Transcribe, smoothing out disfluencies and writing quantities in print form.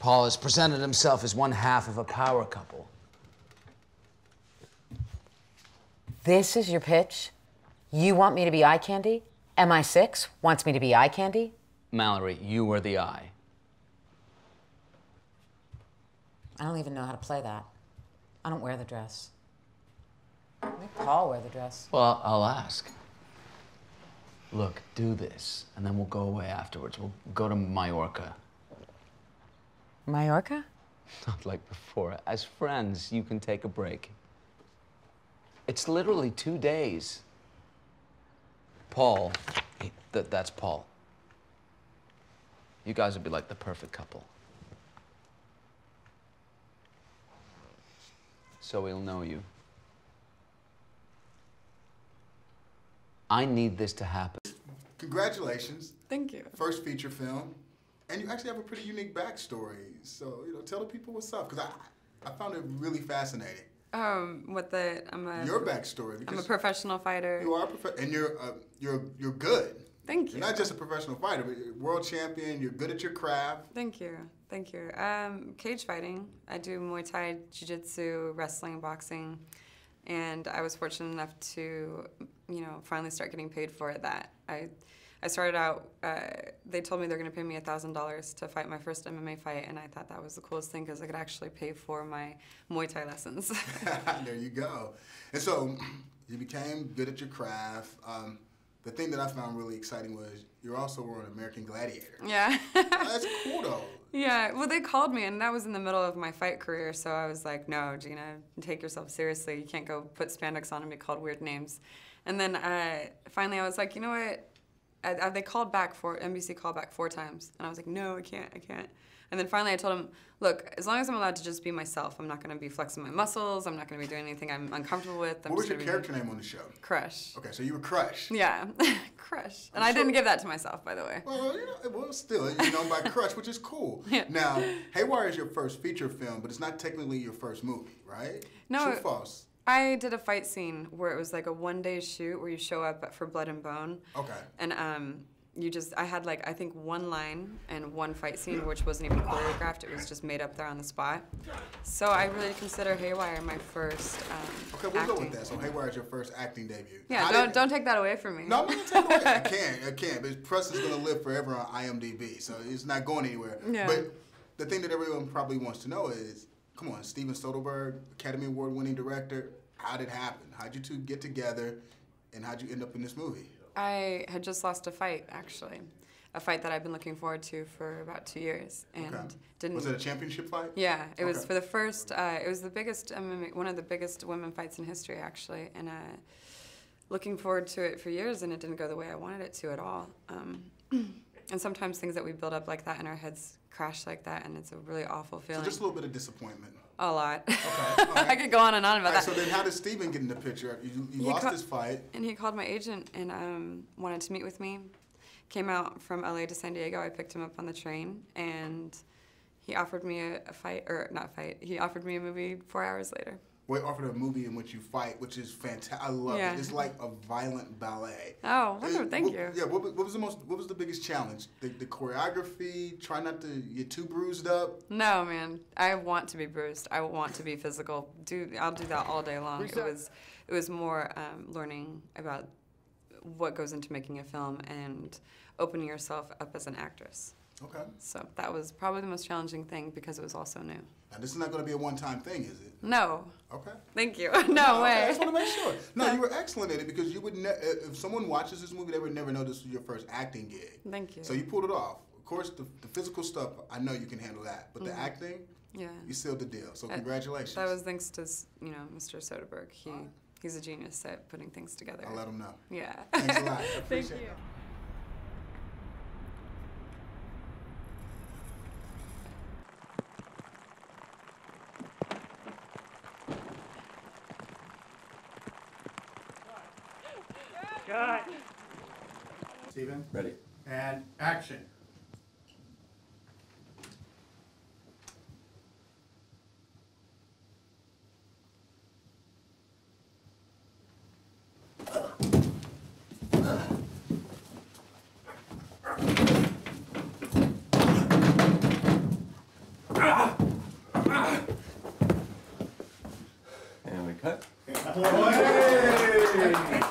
Paul has presented himself as one half of a power couple. This is your pitch? You want me to be eye candy? MI6 wants me to be eye candy? Mallory, you are the eye. I don't even know how to play that. I don't wear the dress. Make Paul wear the dress. Well, I'll ask. Look, do this, and then we'll go away afterwards. We'll go to Mallorca. Mallorca? Not like before. As friends, you can take a break. It's literally 2 days. Paul, that's Paul. You guys would be like the perfect couple. So he'll know you. I need this to happen. Congratulations. Thank you. First feature film. And you actually have a pretty unique backstory. So, tell the people what's up, because I found it really fascinating. Your backstory. I'm a professional fighter. You are and you're good. Thank you. You're not just a professional fighter, but you're world champion. You're good at your craft. Thank you. Thank you. Cage fighting. I do Muay Thai, Jiu-Jitsu, wrestling, boxing, and I was fortunate enough to, finally start getting paid for that. I started out, they told me they're going to pay me $1,000 to fight my first MMA fight, and I thought that was the coolest thing because I could actually pay for my Muay Thai lessons. There you go. And so you became good at your craft. The thing that I found really exciting was you also were an American Gladiator. Yeah. That's cool, though. Yeah, well, they called me, and that was in the middle of my fight career, so I was like, no, Gina, take yourself seriously. You can't go put spandex on and be called weird names. And then finally I was like, you know what? They called back NBC called back 4 times, and I was like, no, I can't. And then finally I told him, look, as long as I'm allowed to just be myself, I'm not going to be flexing my muscles, I'm not going to be doing anything I'm uncomfortable with. What was your character name on the show? Crush. Okay, so you were Crush. Yeah, Crush. And I didn't give that to myself, by the way. Well, still, you're known by Crush, which is cool. Yeah. Now, Haywire is your first feature film, but it's not technically your first movie, right? No. True or false? I did a fight scene where it was like a 1-day shoot where you show up for Blood and Bone. Okay. And I had I think 1 line and 1 fight scene, which wasn't even choreographed. It was just made up there on the spot. So I really consider Haywire my first Okay, we'll acting. go with that. So Haywire is your first acting debut. Yeah, don't take that away from me. No, I'm not going to take it away. I can't. But Preston's going to live forever on IMDb, so it's not going anywhere. Yeah. But the thing that everyone probably wants to know is, come on, Steven Soderbergh, Academy Award-winning director, how did it happen? How'd you two get together, and how'd you end up in this movie? I had just lost a fight, actually. A fight that I've been looking forward to for about 2 years. And didn't. Was it a championship fight? Yeah, it was for the first, it was the biggest MMA, one of the biggest women fights in history, actually. And looking forward to it for years, and it didn't go the way I wanted it to at all. And sometimes things that we build up like that in our heads crash like that, and it's a really awful feeling. So just a little bit of disappointment. A lot. Okay, all right. I could go on and on about that. So then how did Steven get in the picture? You lost this fight. And he called my agent and wanted to meet with me. Came out from LA to San Diego. I picked him up on the train, and he offered me a fight, or not fight, he offered me a movie 4 hours later. Well, he offered a movie in which you fight, which is fantastic. I love it. It's like a violent ballet. Oh, wonderful. Thank you. Yeah, what was the biggest challenge? The choreography, try not to get too bruised up? No, man. I want to be bruised. I want to be physical. I'll do that all day long. It was more learning about what goes into making a film and opening yourself up as an actress. Okay. So that was probably the most challenging thing because it was also new. Now, this is not going to be a one-time thing, is it? No. Okay. Thank you. No way. I just want to make sure. No, you were excellent at it because you would if someone watches this movie, they would never know this was your first acting gig. Thank you. So you pulled it off. Of course, the physical stuff, I know you can handle that, but the acting, yeah, you sealed the deal. So congratulations. That was thanks to Mr. Soderbergh. He's a genius at putting things together. I'll let him know. Yeah. Thanks a lot. I appreciate Thank you. it. Cut. Steven? Ready. And action. And we cut. Hey!